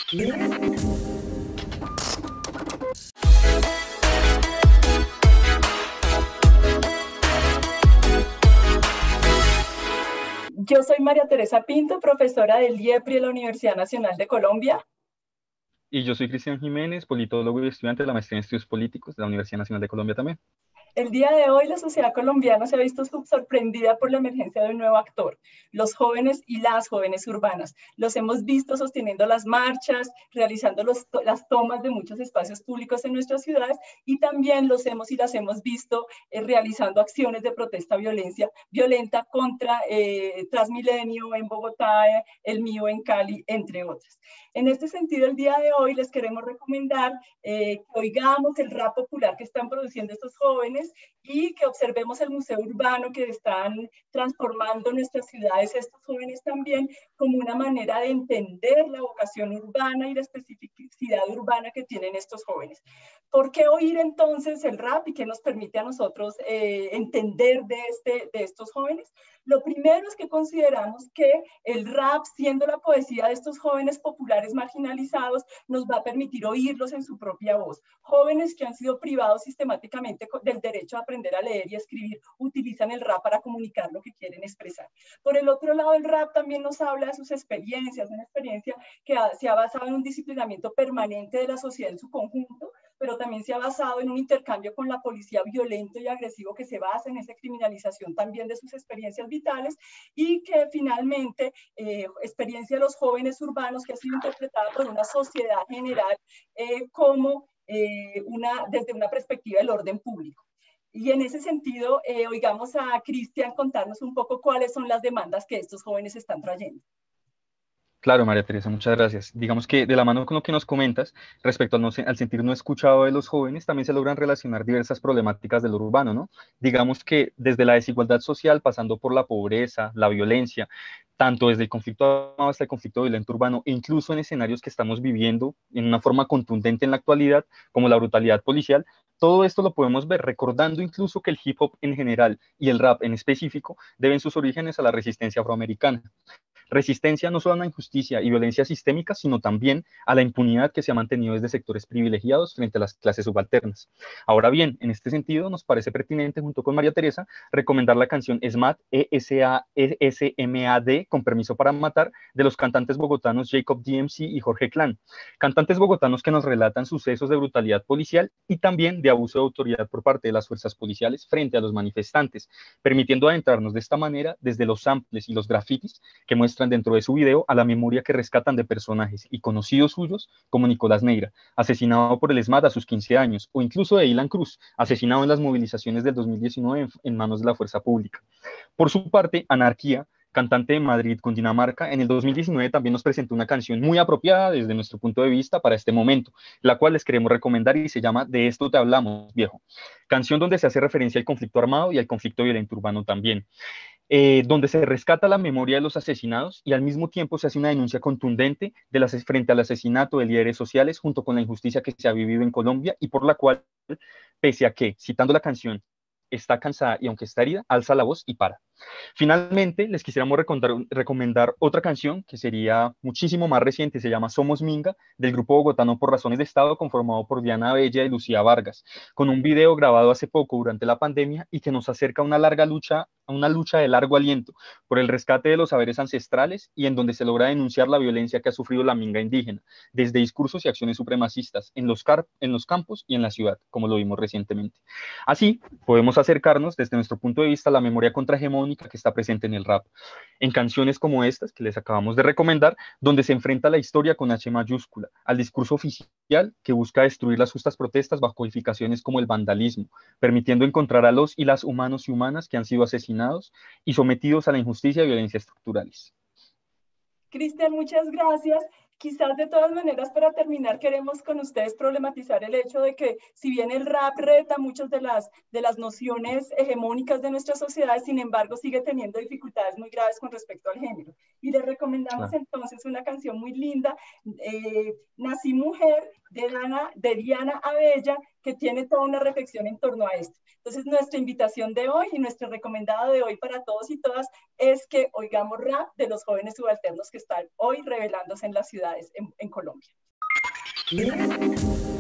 Yo soy María Teresa Pinto, profesora del IEPRI de la Universidad Nacional de Colombia. Y yo soy Cristian Jiménez, politólogo y estudiante de la maestría en estudios políticos de la Universidad Nacional de Colombia también. El día de hoy la sociedad colombiana se ha visto sorprendida por la emergencia de un nuevo actor, los jóvenes y las jóvenes urbanas. Los hemos visto sosteniendo las marchas, realizando las tomas de muchos espacios públicos en nuestras ciudades y también los hemos y las hemos visto realizando acciones de protesta violenta contra Transmilenio en Bogotá, el mío en Cali, entre otras. En este sentido, el día de hoy les queremos recomendar que oigamos el rap popular que están produciendo estos jóvenes y que observemos el museo urbano que están transformando nuestras ciudades, estos jóvenes también, como una manera de entender la vocación urbana y la especificidad urbana que tienen estos jóvenes. ¿Por qué oír entonces el rap y qué nos permite a nosotros entender de estos jóvenes? Lo primero es que consideramos que el rap, siendo la poesía de estos jóvenes populares marginalizados, nos va a permitir oírlos en su propia voz. Jóvenes que han sido privados sistemáticamente del derecho a aprender a leer y a escribir, utilizan el rap para comunicar lo que quieren expresar. Por el otro lado, el rap también nos habla de sus experiencias, una experiencia que se ha basado en un disciplinamiento permanente de la sociedad en su conjunto, pero también se ha basado en un intercambio con la policía violento y agresivo que se basa en esa criminalización también de sus experiencias vitales y que finalmente experiencia de los jóvenes urbanos que ha sido interpretada por una sociedad general como desde una perspectiva del orden público. Y en ese sentido, oigamos a Cristian contarnos un poco cuáles son las demandas que estos jóvenes están trayendo. Claro, María Teresa, muchas gracias. Digamos que de la mano con lo que nos comentas, respecto al sentir no escuchado de los jóvenes, también se logran relacionar diversas problemáticas del urbano, ¿no? Digamos que desde la desigualdad social, pasando por la pobreza, la violencia, tanto desde el conflicto armado hasta el conflicto violento urbano, e incluso en escenarios que estamos viviendo en una forma contundente en la actualidad, como la brutalidad policial, todo esto lo podemos ver recordando incluso que el hip hop en general y el rap en específico deben sus orígenes a la resistencia afroamericana. Resistencia no solo a la injusticia y violencia sistémica, sino también a la impunidad que se ha mantenido desde sectores privilegiados frente a las clases subalternas. Ahora bien, en este sentido, nos parece pertinente, junto con María Teresa, recomendar la canción SMAD, ESMAD, con permiso para matar, de los cantantes bogotanos Jacob DMC y Jorge Clan. Cantantes bogotanos que nos relatan sucesos de brutalidad policial y también de abuso de autoridad por parte de las fuerzas policiales frente a los manifestantes, permitiendo adentrarnos de esta manera desde los samples y los grafitis que muestran dentro de su video a la memoria que rescatan de personajes y conocidos suyos como Nicolás Neira, asesinado por el ESMAD a sus 15 años, o incluso de Ilan Cruz, asesinado en las movilizaciones del 2019 en manos de la fuerza pública. Por su parte, Anarquía, cantante de Madrid, Cundinamarca, en el 2019 también nos presentó una canción muy apropiada desde nuestro punto de vista para este momento, la cual les queremos recomendar y se llama De esto te hablamos, viejo. Canción donde se hace referencia al conflicto armado y al conflicto violento urbano también. Donde se rescata la memoria de los asesinados y al mismo tiempo se hace una denuncia contundente frente al asesinato de líderes sociales junto con la injusticia que se ha vivido en Colombia y por la cual, pese a que, citando la canción, está cansada y aunque está herida, alza la voz y para. Finalmente, les quisiéramos recomendar otra canción que sería muchísimo más reciente, se llama Somos Minga, del grupo bogotano Por Razones de Estado, conformado por Diana Bella y Lucía Vargas, con un video grabado hace poco durante la pandemia y que nos acerca a una lucha de largo aliento por el rescate de los saberes ancestrales y en donde se logra denunciar la violencia que ha sufrido la minga indígena, desde discursos y acciones supremacistas en los campos y en la ciudad, como lo vimos recientemente. Así, podemos acercarnos desde nuestro punto de vista a la memoria contrahegemónica que está presente en el rap, en canciones como estas que les acabamos de recomendar, donde se enfrenta la historia con H mayúscula, al discurso oficial que busca destruir las justas protestas bajo calificaciones como el vandalismo, permitiendo encontrar a los y las humanos y humanas que han sido asesinados y sometidos a la injusticia y violencia estructurales. Cristian, muchas gracias. Quizás de todas maneras, para terminar, queremos con ustedes problematizar el hecho de que si bien el rap reta muchas de las nociones hegemónicas de nuestra sociedad, sin embargo sigue teniendo dificultades muy graves con respecto al género. Y les recomendamos entonces una canción muy linda, Nací Mujer, de Diana Abella, que tiene toda una reflexión en torno a esto. Entonces, nuestra invitación de hoy y nuestro recomendado de hoy para todos y todas es que oigamos rap de los jóvenes subalternos que están hoy revelándose en las ciudades en Colombia. ¿Qué?